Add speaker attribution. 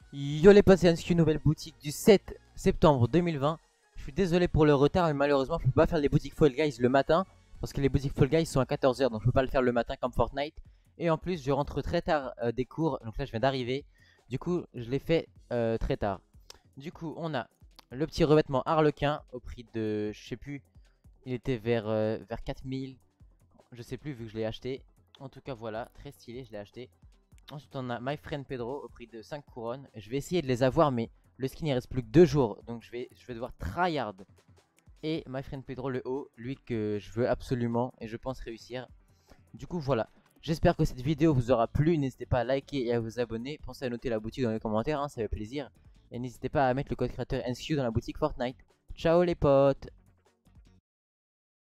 Speaker 1: Yo les potes, c'est Ansky, nouvelle boutique du 7 septembre 2020. Je suis désolé pour le retard, mais malheureusement je peux pas faire les boutiques Fall Guys le matin. Parce que les boutiques Fall Guys sont à 14h, donc je peux pas le faire le matin comme Fortnite. Et en plus je rentre très tard des cours, donc là je viens d'arriver. Du coup je l'ai fait très tard. Du coup on a le petit revêtement Harlequin au prix de, je sais plus, il était vers 4000. Je sais plus vu que je l'ai acheté. En tout cas voilà, très stylé, je l'ai acheté. Ensuite, on a My Friend Pedro au prix de 5 couronnes. Je vais essayer de les avoir, mais le skin il reste plus que 2 jours. Donc je vais devoir tryhard. Et My Friend Pedro, le haut, lui que je veux absolument et je pense réussir. Du coup, voilà. J'espère que cette vidéo vous aura plu. N'hésitez pas à liker et à vous abonner. Pensez à noter la boutique dans les commentaires, hein, ça fait plaisir. Et n'hésitez pas à mettre le code créateur NSQ dans la boutique Fortnite. Ciao les potes!